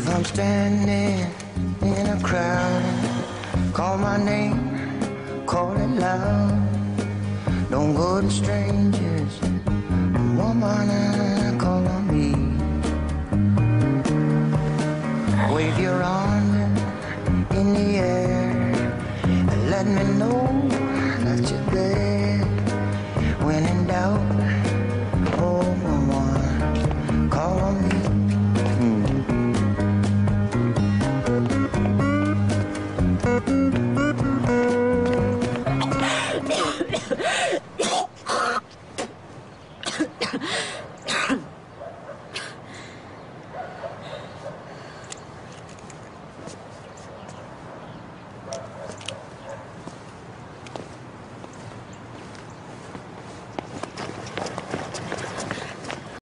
I'm standing in a crowd, call my name, call it loud. Don't go to strangers, woman, call on me. Wave your arm in the air and let me know